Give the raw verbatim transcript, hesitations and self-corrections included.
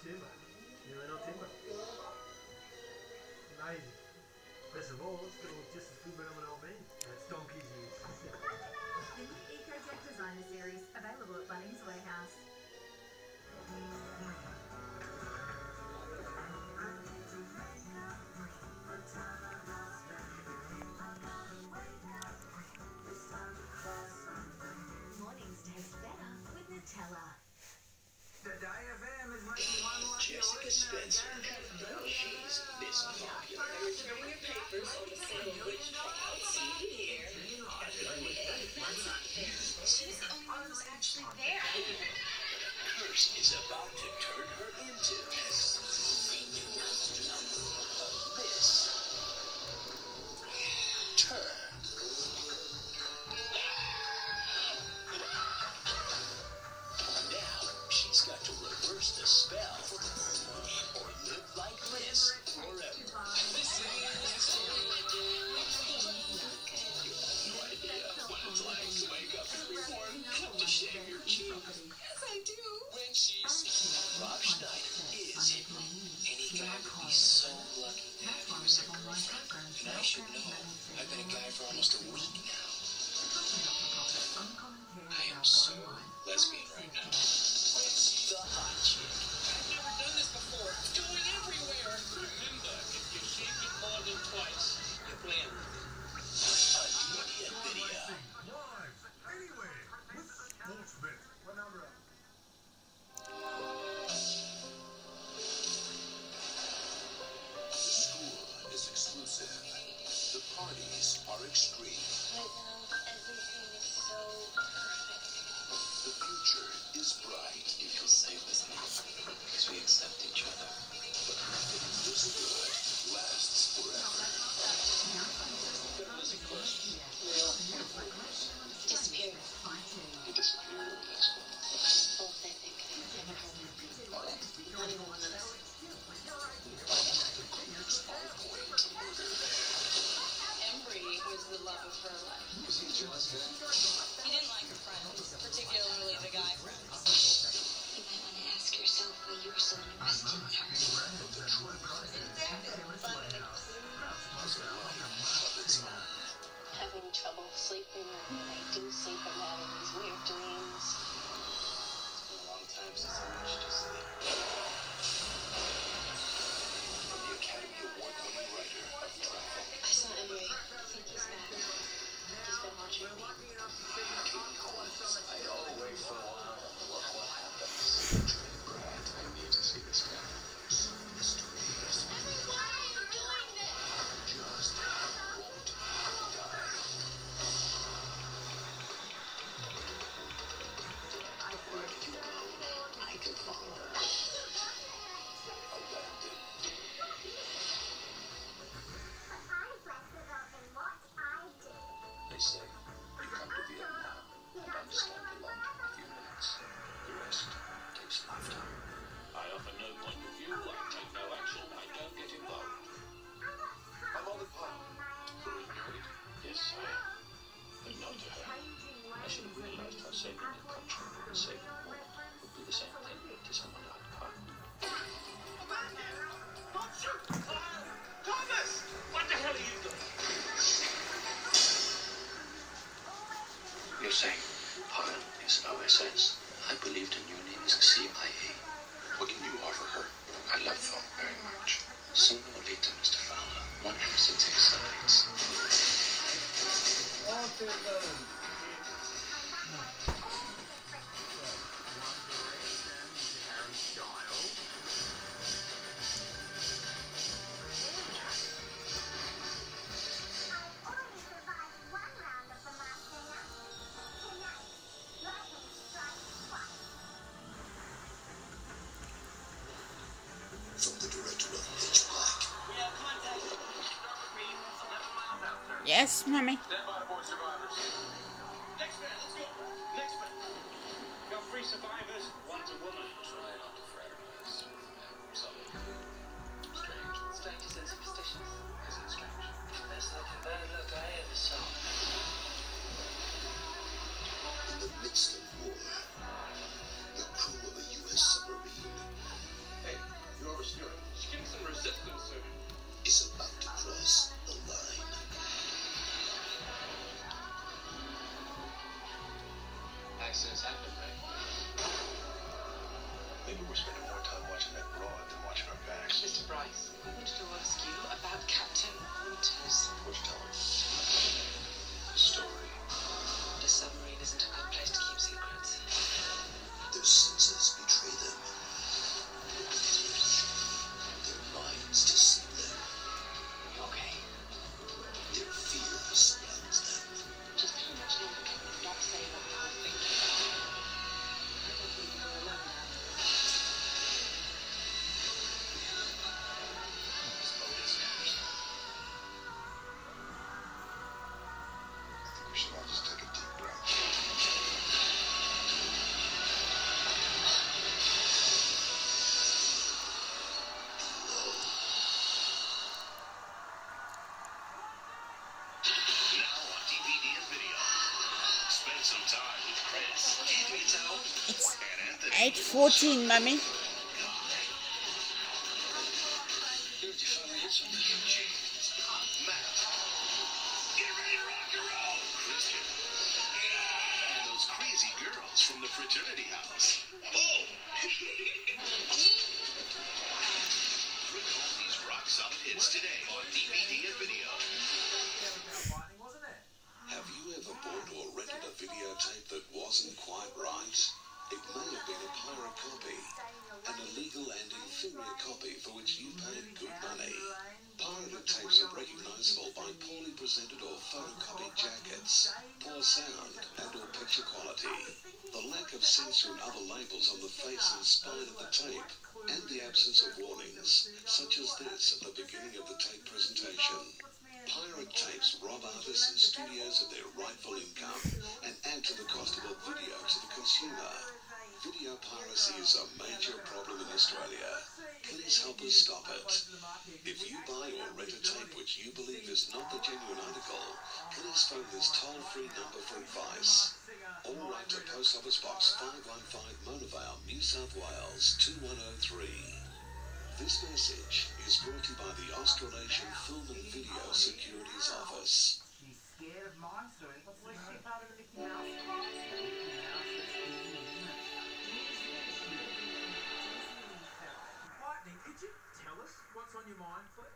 timber. You know, no timber. Amazing. Best of all, it's still just as good when old man. That's donkey's ears. The new EcoJet Designer Series, available at Bunnings Warehouse. Mornings taste better with Nutella. Jessica Spencer. Well, she's this popular. Returning your papers on the sale of which child. See here. Category A. She's the only one who's actually there. But a curse is about to turn her into this. Turn. Now she's got to reverse the spell or live like this forever. This is no idea what it's like to wake up every morning to shave your cheeks. Yes, I do. When she's Rob Schneider is any guy would be so lucky to have you as a girlfriend. And I should know. I've been a guy for almost a week now. I am so lesbian right now. It's the hot chick. I've never done this before. It's going everywhere. Remember, if you shave it more than twice, you blend. Adelia Lydia. Live, anywhere, with Sportsbet. What number? The school is exclusive. The parties are extreme. Right now, everything is so perfect. The future is bright. You feel safe with me because we accept each other. But nothing this good lasts forever. There was a question. Disappeared. You disappeared. Both, I think. Embry was the love of her life. Was he jealous then? He didn't like her friends, particularly the guy friends. You might want to ask yourself why you were so invested in her. Having trouble sleeping, and when I do sleep, I'm having these weird dreams. It's been a long time since I watched you sleep. From the Academy Award-winning writer of Traffic, I saw Embry. I think he's back. He's been watching me. Katie Holmes, I always wonder what happens. Brad, I need to see this guy. mysteries, Why are you doing this? just won't die. Where did you go? I can follow. Abandoned. They say you come to Vietnam and understand the London in a few minutes. The rest takes a lifetime. I offer no point of view. I take no action. I don't get involved. I'm on the path. You're married? Yes, I am. But not to her. I should have realized how saving the country and saving the world would be the same thing to someone like Kyle. Thomas! What the hell are you doing? You're saying Kyle is O S S. I believed in your name is C I A. What can you offer her? I love film very much. Sooner or later, Mister Fowler, one has to take sides. From the director of Pitch Black, We have contact. eleven miles out, sir. Yes, Mommy. Stand by aboard survivors. Next man, let's go. Next man. Got three survivors. One's a woman. Try not to fraternize. Something strange. Strangers and superstitions. Is it strange? That's like a bad luck I ever saw. in the midst of war, the crew of a U S submarine Hey, Maybe we're spending more time watching that broad than watching our backs. Mister Bryce, we wanted to ask you about Captain Winters. What's telling? The story. The submarine isn't a good place to keep secrets. Their senses betray them. Their minds deceive them. Okay. Their fear surrounds them. Just pretty much know that we're not saying what we were thinking. I don't think we're alone now. This boat is ours. I think we should all just take a deep breath. Now on D V D and video. Spend some time with Chris, Andrea Tao, and Anthony. eight fourteen, mummy. Did you finally hit something? Kimchi. Matt. Get ready to rock and roll. Christian. And those crazy girls from the fraternity house. Oh! Bring home these rock solid hits today on D V D and video. Lightning, wasn't it? Have you ever bought or rented a videotape that wasn't quite right? It may have been a pirate copy, an illegal and inferior copy for which you paid good money. Pirated tapes are recognizable by poorly presented or photocopied jackets, poor sound and or picture quality, the lack of censor and other labels on the face and spine of the tape, and the absence of warnings, such as this at the beginning of the tape presentation. Pirate tapes rob artists and studios of their rightful income and add to the cost of a video to the consumer. Video piracy is a major problem in Australia. Please help us stop it. If you buy or rent a tape which you believe is not the genuine article, please phone this toll-free number for advice. Or write to Post Office Box five one five, Mona Vale, New South Wales two one oh three. This message is brought to you by the Australasian Film and Video Securities Office. She's scared of monsters. What's the shit part of the Mickey Mouse? Mickey Mouse, that's Disney, isn't it? Lightning, could you tell us what's on your mind, please?